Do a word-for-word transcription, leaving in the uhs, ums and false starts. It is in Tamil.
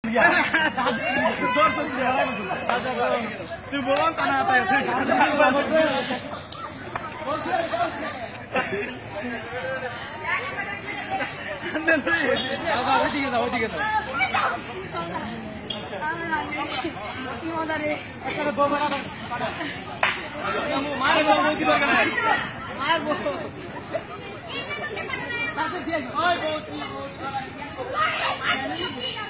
তুই বলুন তা না তাই ওদিকে যাও ওদিকে যাও মায়ের